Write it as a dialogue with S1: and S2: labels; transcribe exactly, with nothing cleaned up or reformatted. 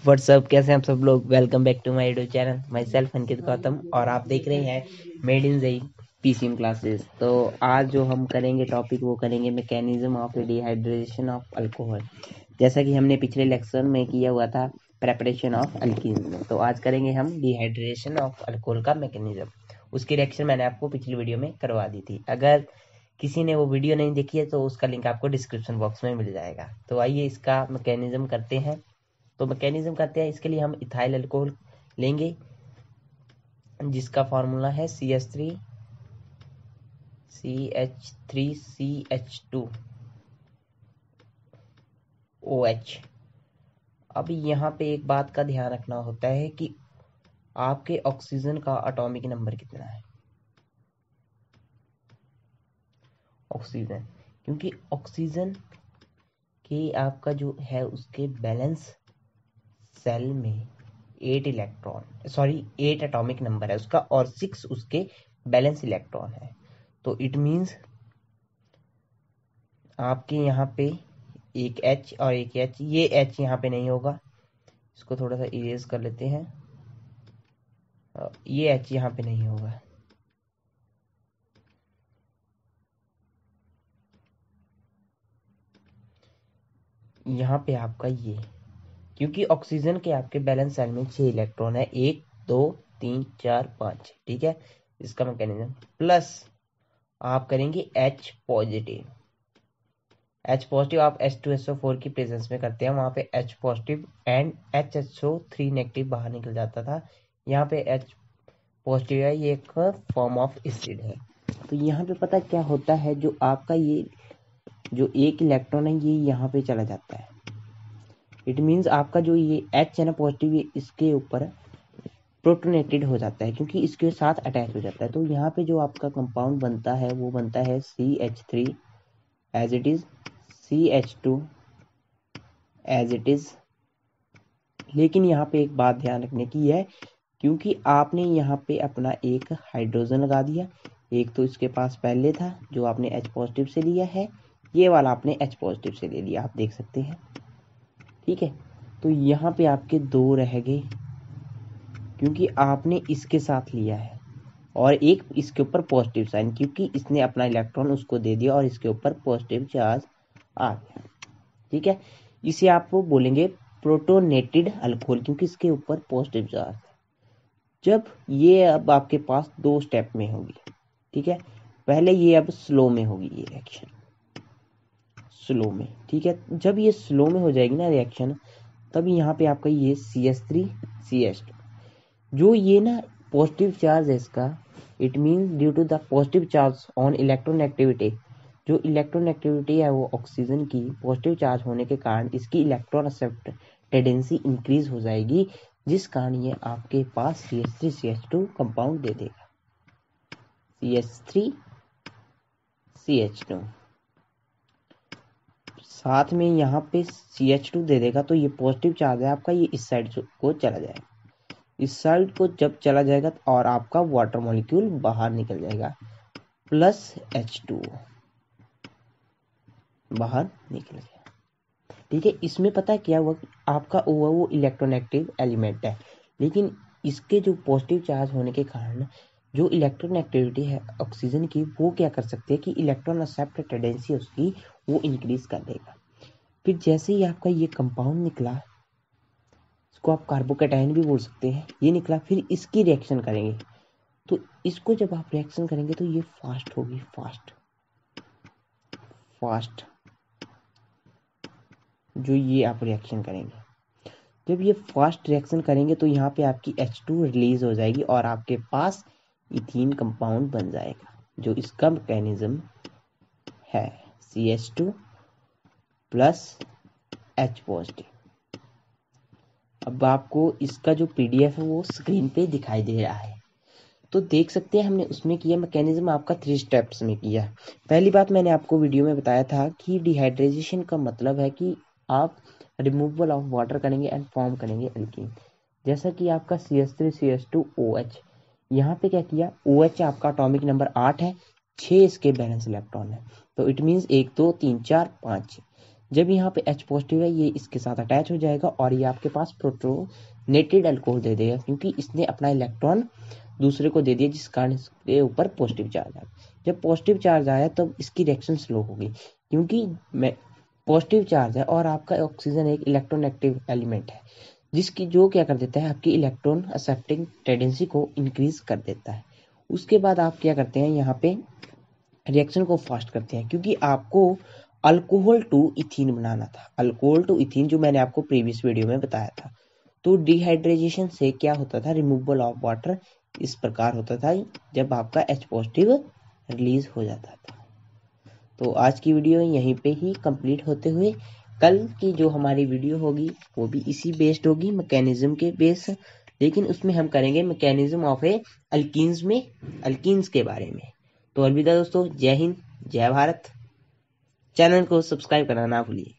S1: WhatsApp, कैसे हैं आप सब लोग। Welcome back to my YouTube channel. Myself Ankit Gautam और आप देख रहे हैं मेड इन जई पीसीएम क्लासेस। तो आज जो हम करेंगे टॉपिक वो करेंगे mechanism of dehydration of alcohol. जैसा कि हमने पिछले लेक्चर में किया हुआ था प्रेपरेशन ऑफ अल्कीन में, तो आज करेंगे हम डिहाइड्रेशन ऑफ अल्कोहल का मैकेनिज्म। उसकी रिएक्शन मैंने आपको पिछली वीडियो में करवा दी थी। अगर किसी ने वो वीडियो नहीं देखी है तो उसका लिंक आपको डिस्क्रिप्शन बॉक्स में मिल जाएगा। तो आइए इसका मैकेनिज्म करते हैं। तो मैकेनिज्म करते हैं, इसके लिए हम इथाइल अल्कोहल लेंगे जिसका फॉर्मूला है C H three C H three C H two O H. अब यहाँ पे एक बात का ध्यान रखना होता है कि आपके ऑक्सीजन का एटॉमिक नंबर कितना है। ऑक्सीजन, क्योंकि ऑक्सीजन के आपका जो है उसके बैलेंस सेल में eight electron sorry eight atomic number है उसका और सिक्स उसके बैलेंस इलेक्ट्रॉन है। तो इट मींस आपके यहाँ पे एक H और एक H, ये H यहाँ पे नहीं होगा, इसको थोड़ा सा इरेज कर लेते हैं। ये H यहाँ पे नहीं होगा, यहाँ पे आपका ये, क्योंकि ऑक्सीजन के आपके बैलेंस सेल में छह इलेक्ट्रॉन है, एक दो तीन चार पाँच, ठीक है। इसका मैकेनिज्म प्लस आप करेंगे H पॉजिटिव। H पॉजिटिव आप H two S O four की प्रेजेंस में करते हैं, वहाँ पे H positive and H H O three negative बाहर निकल जाता था। यहाँ पे H पॉजिटिव है, ये एक फॉर्म ऑफ एसिड है। तो यहाँ पे पता क्या होता है, जो आपका ये जो एक इलेक्ट्रॉन है ये यहाँ पे चला जाता है। इट मीन्स आपका जो ये H है ना पॉजिटिव, ये इसके ऊपर प्रोटोनेटेड हो जाता है क्योंकि इसके साथ अटैच हो जाता है। तो यहाँ पे जो आपका कंपाउंड बनता है वो बनता है C H three as it is, C H two as it is. लेकिन यहाँ पे एक बात ध्यान रखने की है, क्योंकि आपने यहाँ पे अपना एक हाइड्रोजन लगा दिया। एक तो इसके पास पहले था जो आपने H पॉजिटिव से लिया है, ये वाला आपने H पॉजिटिव से ले लिया, आप देख सकते हैं, ठीक है। तो यहाँ पे आपके दो रह गए क्योंकि आपने इसके साथ लिया है, और एक इसके ऊपर पॉजिटिव साइन क्योंकि इसने अपना इलेक्ट्रॉन उसको दे दिया और इसके ऊपर पॉजिटिव चार्ज आ गया, ठीक है। इसे आप बोलेंगे प्रोटोनेटेड अल्कोहल क्योंकि इसके ऊपर पॉजिटिव चार्ज। जब ये अब आपके पास दो स्टेप में होगी, ठीक है। पहले ये अब स्लो में होगी ये रिएक्शन, स्लो में, ठीक है। जब ये स्लो में हो जाएगी ना रिएक्शन, तब यहाँ पे आपका ये C H three C H two, जो ये ना पॉजिटिव चार्ज है इसका, it means due to the positive charge on electron activity, जो इलेक्ट्रॉन एक्टिविटी है वो ऑक्सीजन की पॉजिटिव चार्ज होने के कारण इसकी इलेक्ट्रॉन एक्सेप्ट टेंडेंसी इंक्रीज हो जाएगी, जिस कारण ये आपके पास C H three C H two compound दे देगा, C H three C H two. साथ में यहाँ पे सी एच टू दे देगा, तो ये पॉजिटिव चार्ज है आपका, ये इस साइड को चला जाएगा। इस साइड को जब चला जाएगा और आपका वाटर मॉलिक्यूल बाहर निकल जाएगा, प्लस एच टू बाहर निकल गया, ठीक है। इसमें पता है क्या हुआ, आपका ओ वो इलेक्ट्रोनेगेटिव एलिमेंट है, लेकिन इसके जो पॉजिटिव चार्ज होने के कारण जो इलेक्ट्रॉन एक्टिविटी है ऑक्सीजन की, वो क्या कर सकते हैं कि इलेक्ट्रॉन एक्सेप्ट टेंडेंसी उसकी वो इंक्रीज कर देगा। फिर जैसे ही आपका ये कंपाउंड निकला, इसको आप कार्बोकैटायन भी बोल सकते हैं, ये निकला, फिर इसकी रिएक्शन करेंगे। तो इसको जब आप रिएक्शन करेंगे तो ये फास्ट होगी, फास्ट फास्ट जो ये आप रिएक्शन करेंगे। जब ये फास्ट रिएक्शन करेंगे तो यहाँ पे आपकी एच टू रिलीज हो जाएगी और आपके पास इथीन कंपाउंड बन जाएगा, जो इसका मैकेनिज्म है C H two plus H positive. अब आपको इसका जो पीडीएफ है वो स्क्रीन पे दिखाई दे रहा है, तो देख सकते हैं हमने उसमें किया मैकेनिज्म आपका थ्री स्टेप्स में किया। पहली बात मैंने आपको वीडियो में बताया था कि डिहाइड्रेशन का मतलब है कि आप रिमूवल ऑफ वाटर करेंगे एंड फॉर्म करेंगे एल्कीन। जैसा कि आपका C H three C H two O H, यहाँ पे क्या किया, ओ एच आपका एटॉमिक नंबर आठ है, छः इसके बैलेंस इलेक्ट्रॉन है, तो इट मीन्स एक दो तीन चार पाँच, जब यहाँ पे H पॉजिटिव है ये इसके साथ अटैच हो जाएगा और ये आपके पास प्रोटोनेटेड अल्कोहल दे देगा, क्योंकि इसने अपना इलेक्ट्रॉन दूसरे को दे दिया जिस कारण इसके ऊपर पॉजिटिव चार्ज आया। जब पॉजिटिव चार्ज आया तब इसकी रिएक्शन स्लो होगी, क्योंकि पॉजिटिव चार्ज है और आपका ऑक्सीजन एक इलेक्ट्रोनेगेटिव एलिमेंट है, जिसकी जो क्या कर देता है आपकी इलेक्ट्रॉन एक्सेप्टिंग टेंडेंसी को इंक्रीज कर देता है। उसके बाद आप क्या करते हैं, यहाँ पे रिएक्शन को फास्ट करते हैं, क्योंकि आपको अल्कोहल टू इथीन बनाना था। अल्कोहल टू इथीन जो मैंने आपको प्रीवियस वीडियो में बताया था। तो डिहाइड्रेशन से क्या होता था, रिमूवल ऑफ वाटर इस प्रकार होता था जब आपका H पॉजिटिव रिलीज हो जाता था। तो आज की वीडियो यहीं पे ही कंप्लीट होते हुए कल की जो हमारी वीडियो होगी वो भी इसी बेस्ड होगी, मैकेनिज्म के बेस, लेकिन उसमें हम करेंगे मैकेनिज्म ऑफ ए अल्कीन्स में अल्कीन्स के बारे में। तो अलविदा दोस्तों, जय हिंद जय भारत। चैनल को सब्सक्राइब करना ना भूलिए।